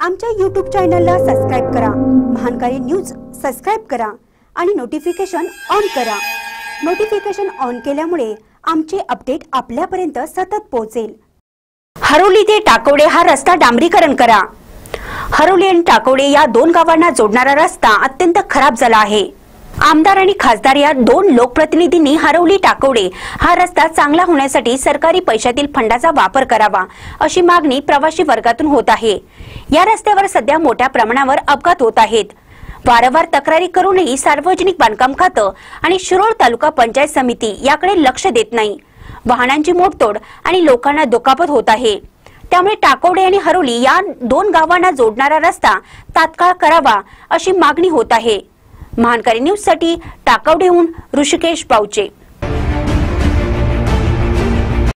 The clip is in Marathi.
आमच्या YouTube चॅनलला सबस्क्राइब करा, महानकारी न्यूज सबस्क्राइब करा आणि नोटिफिकेशन ऑन करा। नोटिफिकेशन ऑन केल्यामुळे आमचे अपडेट आपल्यापर्यंत सतत पोहोचेल। हरोली ते टाकवडे हा रस्ता डांबरीकरण करा। हरोली आणि टाकवडे या दोन गावांना जोडणारा रस्ता अत्यंत खराब झाला आहे। आमदार आणि खासदार या दोन लोकप्रतिनिधींनी हरोली टाकवडे हा रस्ता चांगला होण्यासाठी सरकारी पैशातील फंडाचा वापर करावा अशी मागणी प्रवासी वर्गातून होत आहे। या रस्त्यावर सध्या मोठ्या प्रमाणावर अपघात होत आहेत। वारंवार तक्रारी करूनही सार्वजनिक बांधकाम खातं आणि शिरोळ तालुका पंचायत समिती याकडे लक्ष देत नाही। वाहनांची मोडतोड आणि लोकांना दुखापत होत आहे। त्यामुळे टाकवडे आणि हरोली या दोन गावांना जोडणारा रस्ता तात्काळ करावा अशी मागणी होत आहे। महानकारी न्यूज साठी टाकवडेहून ऋषिकेश बावचे।